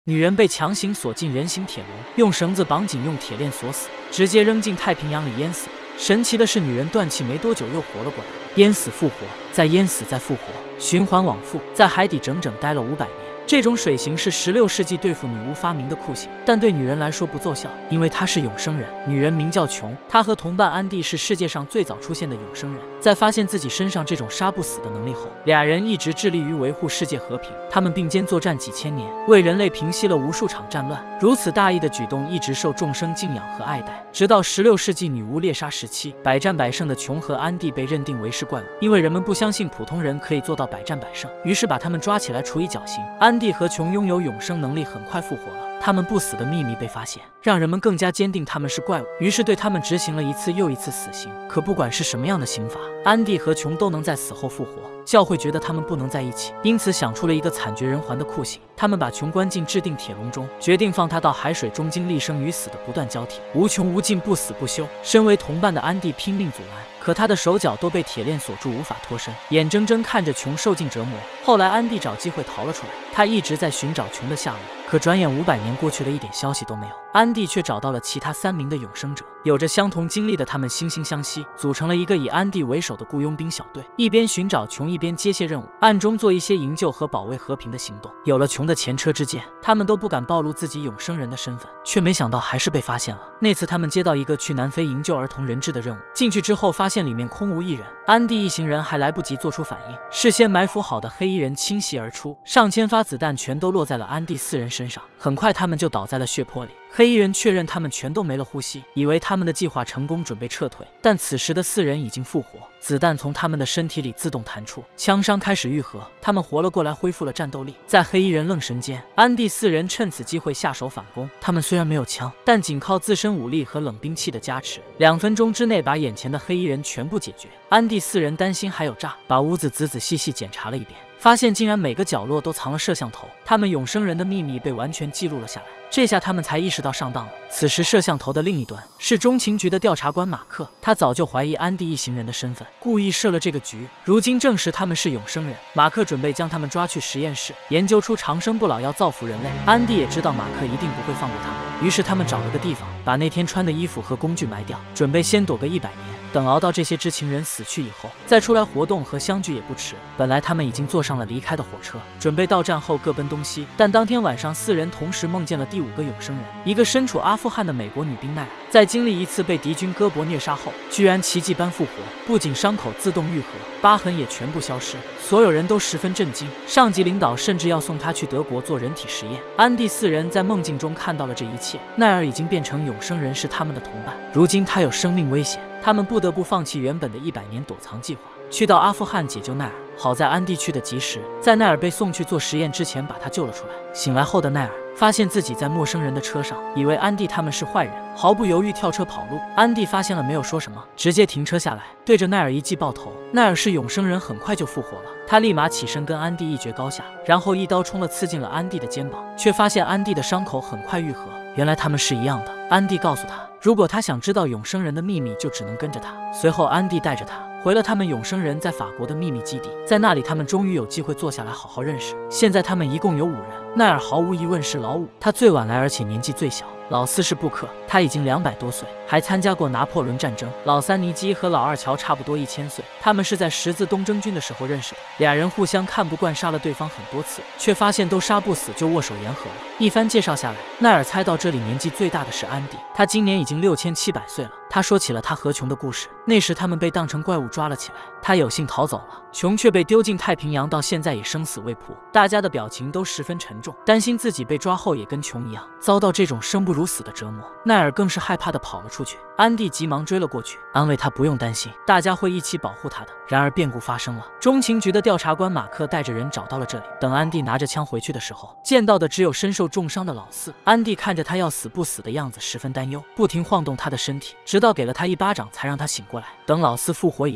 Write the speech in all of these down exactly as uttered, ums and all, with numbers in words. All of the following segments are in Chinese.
女人被强行锁进人形铁笼，用绳子绑紧，用铁链锁死，直接扔进太平洋里淹死。神奇的是，女人断气没多久又活了过来，淹死复活，再淹死再复活，循环往复，在海底整整待了五百年。这种水刑是十六世纪对付女巫发明的酷刑，但对女人来说不奏效，因为她是永生人。女人名叫琼，她和同伴安迪是世界上最早出现的永生人。在发现自己身上这种杀不死的能力后，俩人一直致力于维护世界和平。他们并肩作战几千年，为人类平息了无数场战乱。如此大义的举动一直受众生敬仰和爱戴，直到十六世纪女巫猎杀时期，百战百胜的琼和安迪被认定为是怪物，因为人们不相信普通人可以做到百战百胜，于是把他们抓起来处以绞刑。安迪和琼拥有永生能力，很快复活了。他们不死的秘密被发现，让人们更加坚定他们是怪物，于是对他们执行了一次又一次死刑。可不管是什么样的刑罚，安迪和琼都能在死后复活。教会觉得他们不能在一起，因此想出了一个惨绝人寰的酷刑。他们把琼关进制定铁笼中，决定放他到海水中经历生与死的不断交替，无穷无尽，不死不休。身为同伴的安迪拼命阻拦，可他的手脚都被铁链锁住，无法脱身，眼睁睁看着琼受尽折磨。后来安迪找机会逃了出来，他一直在寻找琼的下落。可转眼五百年过去了，一点消息都没有。安迪却找到了其他三名的永生者，有着相同经历的他们惺惺相惜，组成了一个以安迪为首的雇佣兵小队，一边寻找琼，一边接些任务，暗中做一些营救和保卫和平的行动。有了琼的前车之鉴，他们都不敢暴露自己永生人的身份，却没想到还是被发现了。那次他们接到一个去南非营救儿童人质的任务，进去之后发现里面空无一人，安迪一行人还来不及做出反应，事先埋伏好的黑衣人倾袭而出，上千发子弹全都落在了安迪四人身上，很快他们就倒在了血泊里。黑衣人确认他们全都没了呼吸，以为他们的计划成功，准备撤退，但此时的四人已经复活，子弹从他们的身体里自动弹出，枪伤开始愈合，他们活了过来，恢复了战斗力。在黑衣人愣神间，安迪四人趁此机会下手反攻。他们虽然没有枪，但仅靠自身武力和冷兵器的加持，两分钟之内把眼前的黑衣人全部解决。安迪四人担心还有诈，把屋子仔仔细细检查了一遍，发现竟然每个角落都藏了摄像头，他们永生人的秘密被完全记录了下来。这下他们才意识到上当了。此时摄像头的另一端是中情局的调查官马克，他早就怀疑安迪一行人的身份，故意设了这个局，如今证实他们是永生人。马克准备将他们抓去实验室，研究出长生不老药造福人类。安迪也知道马克一定不会放过他们，于是他们找了个地方，把那天穿的衣服和工具埋掉，准备先躲个一百年，等熬到这些知情人死去以后，再出来活动和相聚也不迟。本来他们已经坐上了离开的火车，准备到站后各奔东西，但当天晚上四人同时梦见了第五个永生人，一个身处阿富汗的美国女兵奈尔，在经历一次被敌军割脖虐杀后，居然奇迹般复活，不仅伤口自动愈合，疤痕也全部消失，所有人都十分震惊，上级领导甚至要送他去德国做人体实验。安迪四人在梦境中看到了这一切，奈尔已经变成永生人，是他们的同伴，如今他有生命危险，他们不得不放弃原本的一百年躲藏计划，去到阿富汗解救奈尔。好在安迪去得及时，在奈尔被送去做实验之前把他救了出来。醒来后的奈尔发现自己在陌生人的车上，以为安迪他们是坏人，毫不犹豫跳车跑路。安迪发现了没有说什么，直接停车下来，对着奈尔一记爆头。奈尔是永生人，很快就复活了，他立马起身跟安迪一决高下，然后一刀冲了刺进了安迪的肩膀，却发现安迪的伤口很快愈合，原来他们是一样的。安迪告诉他，如果他想知道永生人的秘密，就只能跟着他。随后安迪带着他回了他们永生人在法国的秘密基地，在那里他们终于有机会坐下来好好认识。现在他们一共有五人，奈尔毫无疑问是老五，他最晚来而且年纪最小。老四是布克，他已经两百多岁，还参加过拿破仑战争。老三尼基和老二乔差不多一千岁，他们是在十字东征军的时候认识的。俩人互相看不惯，杀了对方很多次，却发现都杀不死，就握手言和了。一番介绍下来，奈尔猜到这里年纪最大的是安迪，他今年已经六千七百岁了。他说起了他和琼的故事，那时他们被当成怪物抓了起来，他有幸逃走了，琼却被丢进太平洋，到现在也生死未卜。大家的表情都十分沉重，担心自己被抓后也跟琼一样遭到这种生不如死的折磨。奈尔更是害怕的跑了出去，安迪急忙追了过去，安慰他不用担心，大家会一起保护他的。然而变故发生了，中情局的调查官马克带着人找到了这里。等安迪拿着枪回去的时候，见到的只有身受重伤的老四。安迪看着他要死不死的样子，十分担忧，不停晃动他的身体，直到给了他一巴掌才让他醒过来。等老四复活以后，他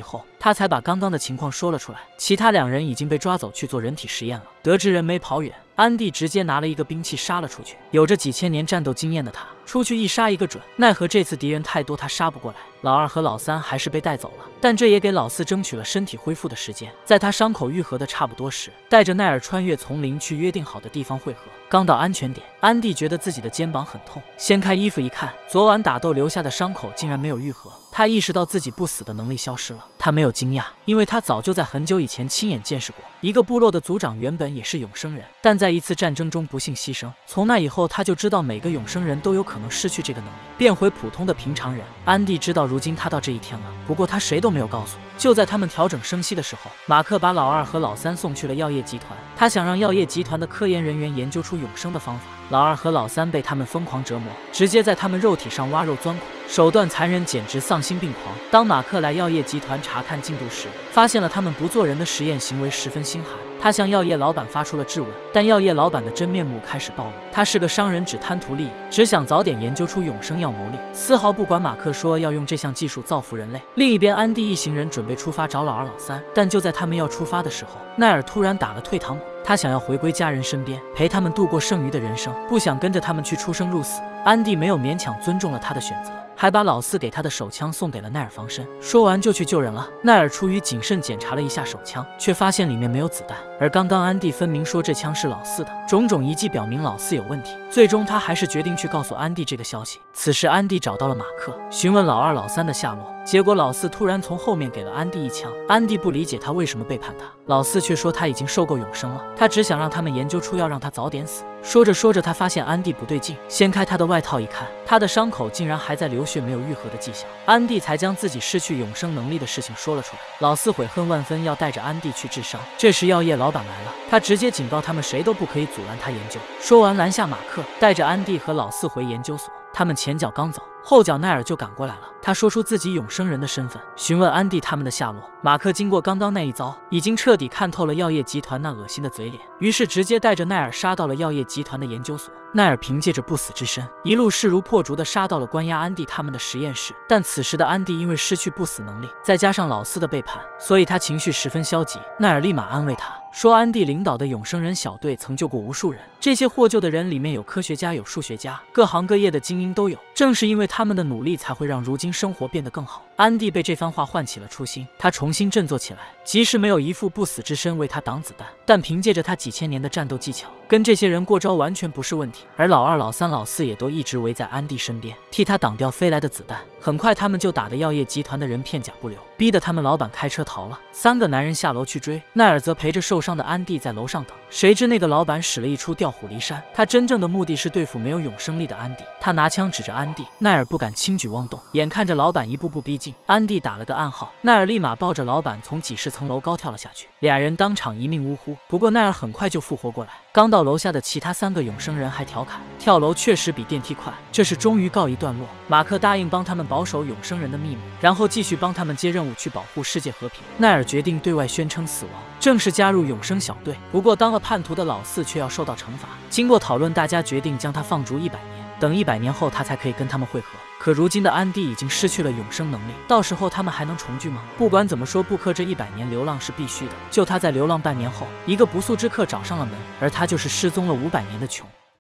他才把刚刚的情况说了出来。其他两人已经被抓走去做人体实验了。得知人没跑远，安迪直接拿了一个兵器杀了出去。有着几千年战斗经验的他，出去一杀一个准。奈何这次敌人太多，他杀不过来。老二和老三还是被带走了，但这也给老四争取了身体恢复的时间。在他伤口愈合的差不多时，带着奈尔穿越丛林去约定好的地方汇合。刚到安全点，安迪觉得自己的肩膀很痛，掀开衣服一看，昨晚打斗留下的伤口竟然没有愈合。他意识到自己不死的能力消失了。他没有惊讶，因为他早就在很久以前亲眼见识过，一个部落的族长原本也是永生人，但在一次战争中不幸牺牲。从那以后，他就知道每个永生人都有可能失去这个能力，变回普通的平常人。安迪知道如今他到这一天了，不过他谁都没有告诉。就在他们调整生息的时候，马克把老二和老三送去了药业集团，他想让药业集团的科研人员研究出永生的方法。老二和老三被他们疯狂折磨，直接在他们肉体上挖肉钻孔，手段残忍，简直丧心病狂。当马克来药业集团查看进度时，发现了他们不做人的实验行为十分心寒。他向药业老板发出了质问，但药业老板的真面目开始暴露。他是个商人，只贪图利益，只想早点研究出永生药牟利，丝毫不管马克说要用这项技术造福人类。另一边，安迪一行人准备出发找老二老三，但就在他们要出发的时候，奈尔突然打了退堂鼓。他想要回归家人身边，陪他们度过剩余的人生，不想跟着他们去出生入死。安迪没有勉强，尊重了他的选择，还把老四给他的手枪送给了奈尔防身。说完就去救人了。奈尔出于谨慎检查了一下手枪，却发现里面没有子弹，而刚刚安迪分明说这枪是老四的，种种遗迹表明老四有问题。最终他还是决定去告诉安迪这个消息。此时安迪找到了马克，询问老二老三的下落，结果老四突然从后面给了安迪一枪。安迪不理解他为什么背叛他，老四却说他已经受够永生了，他只想让他们研究出药让他早点死。说着说着，他发现安迪不对劲，掀开他的外套一看，他的伤口竟然还在流血，没有愈合的迹象。安迪才将自己失去永生能力的事情说了出来。老四悔恨万分，要带着安迪去治伤。这时药业老板来了，他直接警告他们谁都不可以阻拦他研究。说完拦下马克，带着安迪和老四回研究所。他们前脚刚走，后脚奈尔就赶过来了。他说出自己永生人的身份，询问安迪他们的下落。马克经过刚刚那一遭，已经彻底看透了药业集团那恶心的嘴脸，于是直接带着奈尔杀到了药业集团的研究所。奈尔凭借着不死之身，一路势如破竹的杀到了关押安迪他们的实验室。但此时的安迪因为失去不死能力，再加上老四的背叛，所以他情绪十分消极。奈尔立马安慰他说，安迪领导的永生人小队曾救过无数人，这些获救的人里面有科学家，有数学家，各行各业的精英都有，正是因为他们的努力，才会让如今生活变得更好。安迪被这番话唤起了初心，他重新振作起来。即使没有一副不死之身为他挡子弹，但凭借着他几千年的战斗技巧，跟这些人过招完全不是问题。而老二、老三、老四也都一直围在安迪身边，替他挡掉飞来的子弹。很快，他们就打得药业集团的人片甲不留，逼得他们老板开车逃了。三个男人下楼去追，奈尔则陪着受伤的安迪在楼上等。谁知那个老板使了一出调虎离山，他真正的目的是对付没有永生力的安迪。他拿枪指着安迪，奈尔不敢轻举妄动。眼看着老板一步步逼近，安迪打了个暗号，奈尔立马抱着老板从几十层楼高跳了下去，俩人当场一命呜呼。不过奈尔很快就复活过来。刚到楼下的其他三个永生人还调侃，跳楼确实比电梯快。这事终于告一段落，马克答应帮他们保守永生人的秘密，然后继续帮他们接任务去保护世界和平。奈尔决定对外宣称死亡，正式加入永生小队。不过当了叛徒的老四却要受到惩罚。经过讨论，大家决定将他放逐一百年，等一百年后他才可以跟他们会合。可如今的安迪已经失去了永生能力，到时候他们还能重聚吗？不管怎么说，布克这一百年流浪是必须的。就他在流浪半年后，一个不速之客找上了门，而他就是失踪了五百年的琼。